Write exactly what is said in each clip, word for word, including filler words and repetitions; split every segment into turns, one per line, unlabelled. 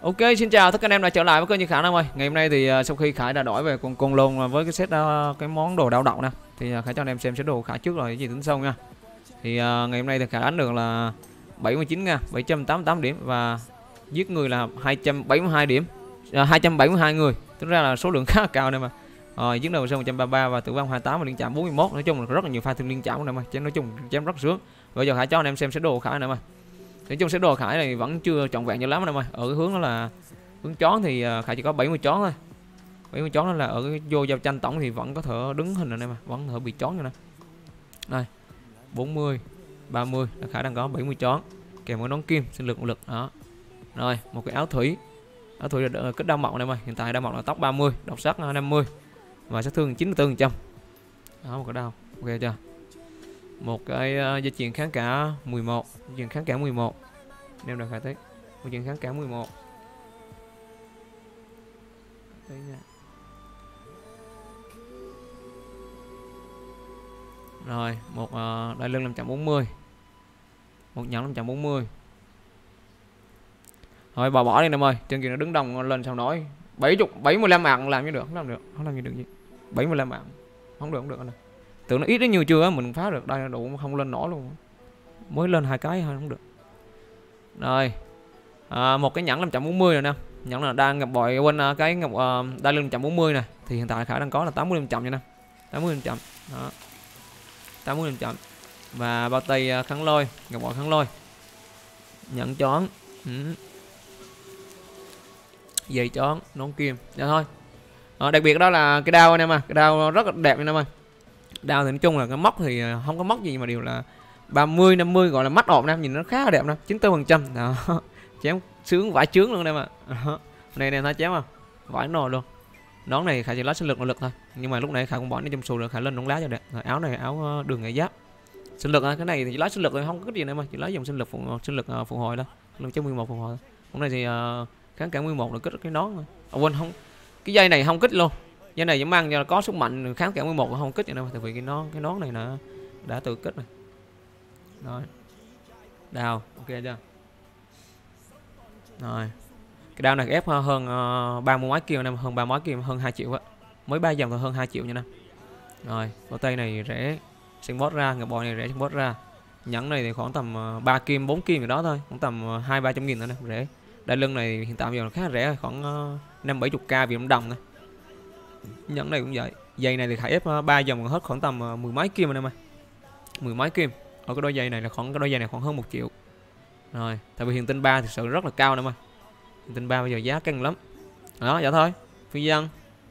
Ok, xin chào tất cả anh em đã trở lại với kênh Như Khải em ơi. Ngày hôm nay thì uh, sau khi Khải đã đổi về con con lôn với cái set uh, cái món đồ đau đầu nè, thì uh, Khải cho anh em xem set đồ Khải trước rồi cái gì tính sau nha. Thì uh, ngày hôm nay thì Khải đánh được là bảy mươi chín nha, bảy trăm tám mươi tám điểm và giết người là hai trăm bảy mươi hai điểm, uh, hai trăm bảy mươi hai người. Tính ra là số lượng khá là cao đây mà. Rồi giết đầu một trăm ba mươi ba và tử vong hai mươi tám và liên chạm bốn mươi mốt. Nói chung là rất là nhiều pha thương liên chạm này mà. Chứ nói chung chém rất sướng. Bây giờ Khải cho anh em xem set đồ Khải này mà. Nói chung set đồ Khải này vẫn chưa trọn vẹn cho lắm anh em ơi. Ở cái hướng đó là hướng chón thì Khải chỉ có bảy mươi chón thôi. bảy mươi chón đó là ở cái vô giao tranh tổng thì vẫn có thể đứng hình rồi đây mà, vẫn có thể bị chón như này. Đây, bốn mươi, ba mươi, Khải đang có bảy mươi chón. Kèm với nón kim, sinh lực một lực đó. Rồi, một cái áo thủy. Áo thủy là kích đau mọc này mà, hiện tại đau mọc là tốc ba mươi, độc sắc năm mươi và sát thương chín mươi tư phần trăm. Đó, một cái đau. Ok chưa? Một cái uh, dây chuyền kháng cả mười một, dây chuyền kháng cả mười một. Đem được Khải thấy. Dây chuyền kháng cả mười một. Đấy nha. Rồi, một uh, đai lưng năm trăm bốn mươi. Một nhẫn năm trăm bốn mươi. Rồi bỏ bỏ đi em ơi, chân kia nó đứng đồng lên sao nói. bảy mươi bảy mươi lăm mạng làm như được, không làm được, không làm như được gì. bảy mươi lăm mạng. Không được không được anh ơi. Tưởng nó ít đến nhiều chưa á, mình phá được đây đủ không lên nổi luôn. Mới lên hai cái thôi không được. Rồi. À, một cái nhẫn năm trăm bốn mươi rồi nè. Nhẫn là đang gặp bội quên cái ngọc uh, đai lưng một trăm bốn mươi này thì hiện tại Khải đang có là tám mươi phần trăm nha nè. tám mươi phần trăm. Đó. tám mươi phần trăm. Và bao tay kháng lôi, ngọc bội kháng lôi. Nhẫn chón. Ừ. Dây chón, nón kim. Dạ thôi. À, đặc biệt đó là cái đao anh em à, cái đao rất là đẹp anh em ơi. Đao thì nói chung là cái móc thì không có móc gì mà đều là ba mươi năm mươi gọi là mắt ộp nè, nhìn nó khá là đẹp nè, chín mươi tư phần trăm. Đó. Chém sướng vãi trướng luôn em ạ. À. Này này thấy chém không? Vãi nồi luôn. Nón này Khải chỉ lá sinh lực nội lực thôi. Nhưng mà lúc này Khải cũng bỏ nó trong xù được, Khải lên nón lá cho đẹp. Rồi, áo này áo đường nghệ giáp. Sinh lực cái này thì chỉ lá sinh lực thôi, không có cái gì nữa mà, chỉ lá dòng sinh lực phụ sinh lực uh, phục hồi thôi. Lực cho mười một phục hồi. Hôm nay thì uh, kháng cả mười một là kích cái nón thôi. À, quên không. Cái dây này không kích luôn. Dây này chỉ mang cho có sức mạnh kháng cả mười một không kích vậy đâu, tại vì cái nón cái nón này là đã tự kích rồi. Rồi. Đào, ok chưa? Rồi. Cái đao này ép hơn uh, ba mươi mấy kim nè, hơn ba mấy kim, hơn hai triệu á. Mới ba dòng thôi hơn hai triệu nha nè. Rồi, bao tay này rẻ sinh boss ra, ngọc bội này rẻ sinh boss ra. Nhẫn này thì khoảng tầm uh, ba kim, bốn kim gì đó thôi, khoảng tầm uh, hai ba trăm nghìn thôi nè, rẻ. Đai lưng này hiện tại bây giờ khá rẻ, khoảng uh, năm bảy mươi k Việt Nam đồng nè. Nhẫn này cũng vậy. Dây này thì Khải ép uh, ba dòng hết khoảng tầm uh, mười mấy kim anh em ơi. Mười mấy kim. Ở cái đôi giày này là khoảng cái đôi giày này khoảng hơn một triệu. Rồi, tại vì hiện tinh ba thực sự rất là cao nè em ơi. Hiện tinh ba bây giờ giá căng lắm. Đó, vậy thôi. Phi dân.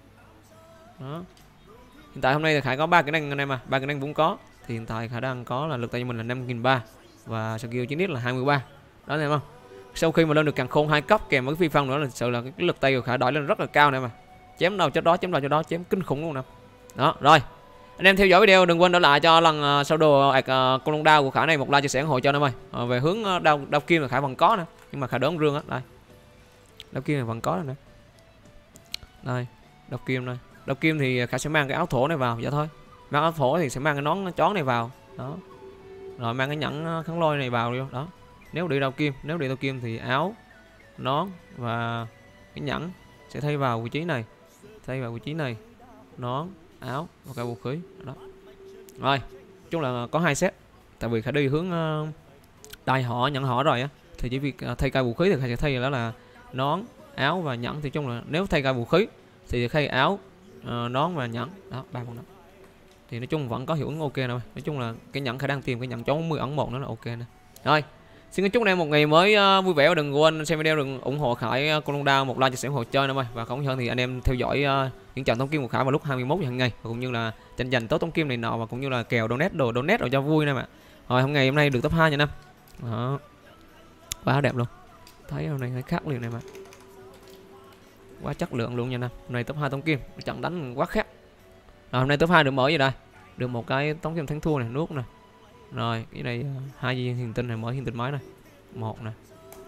Đó. Hiện tại hôm nay thì Khải có ba kỹ năng anh em à, ba kỹ năng cũng có. Thì hiện tại Khải đang có là lực tay cho mình là năm nghìn ba trăm và skill chín là hai mươi ba. Đó em không? Sau khi mà lên được càng khôn hai cấp kèm với phi phong nữa là thực sự là cái lực tay của Khải đổi lên rất là cao nè mà. Chém đâu cho đó, chém đâu cho đó, chém kinh khủng luôn nè. Đó, rồi. Anh em theo dõi video đừng quên để lại cho lần uh, sau đồ uh, con lông đao của Khải này một like chia sẻ ủng hộ cho anh em ơi. Uh, về hướng uh, đao đao kim là Khải vẫn có nè, nhưng mà Khải đỡ rương á, đây. Đao kim này vẫn có nữa. Đây, đao kim đây. Đao kim thì Khải sẽ mang cái áo thổ này vào, vậy thôi. Mang áo thổ thì sẽ mang cái nón chón này vào, đó. Rồi mang cái nhẫn kháng lôi này vào luôn, đó. Nếu đi đao kim, nếu đi đao kim thì áo, nón và cái nhẫn sẽ thay vào vị trí này, thay vào vị trí này, nón, áo và cả vũ khí đó. Rồi, chung là có hai set. Tại vì Khải đi hướng uh, đai họ, nhận họ rồi á, thì chỉ việc uh, thay cây vũ khí thì Khải sẽ thay đó là nón, áo và nhẫn. Thì chung là nếu thay cây vũ khí thì thay áo, uh, nón và nhẫn đó, ba con đó. Thì nói chung vẫn có hiệu ứng ok nè. Nói chung là cái nhẫn Khải đang tìm cái nhẫn chó bốn mươi ẩn một nó là ok nè. Rồi, xin chúc anh em một ngày mới uh, vui vẻ và đừng quên xem video, đừng ủng hộ Khải uh, con lông đao một like chia sẻ ủng hộ chơi nữa ơi. Và không hơn thì anh em theo dõi uh, những trận tống kim của Khải vào lúc hai mươi mốt giờ hàng ngày, và cũng như là tranh giành tốt tống kim này nọ, và cũng như là kèo donate đồ donate rồi cho vui nè mà. Rồi hôm ngày hôm nay được top hai nha năm. Đó. Quá đẹp luôn. Thấy hôm nay thấy khác liền này mà. Quá chất lượng luôn nha năm. Hôm nay top hai tống kim, trận đánh quá khác. Rồi hôm nay top hai được mở gì đây? Được một cái tống kim thắng thua này, nuốt nè. Rồi, cái này hai viên hiền tinh này, mở hiền tinh mới này. Một nè.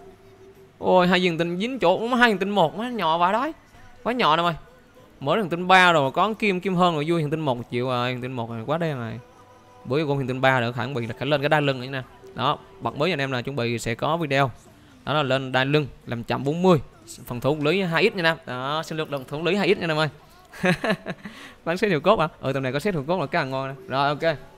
Ôi hai viên tinh dính chỗ, hai viên tinh một nó nhỏ vào đấy. Quá nhỏ nè ơi. Mở hiền tinh ba rồi có kim kim hơn rồi vui, hiền tinh một triệu rồi, hiền tinh một này quá đen rồi. Bữa con hiền tinh ba nữa khẳng bị là khả lên cái đai lưng này nè. Đó, bật mới anh em là chuẩn bị sẽ có video. Đó là lên đai lưng làm một trăm bốn mươi, Phòng thủ lưới hai x nha Nam. Đó, sinh lược đồng thủ lưới hai x nha Nam ơi. Bán set hiệu cốt à? Ừ, tầm này có set hiệu cốt là càng ngon nè. Rồi ok.